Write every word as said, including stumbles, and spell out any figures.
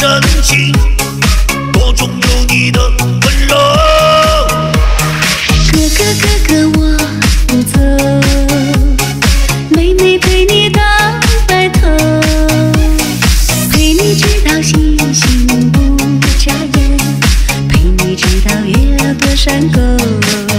真情，我中有你的温柔。 哥哥哥哥我不走，妹妹陪你到白头，陪你直到星星不眨眼，陪你直到越过山沟。